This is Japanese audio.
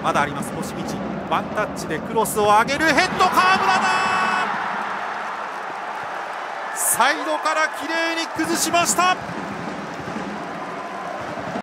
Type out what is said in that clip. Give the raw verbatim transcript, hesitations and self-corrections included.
まだあります星道、ワンタッチでクロスを上げる、ヘッド河村だ。サイドから綺麗に崩しました。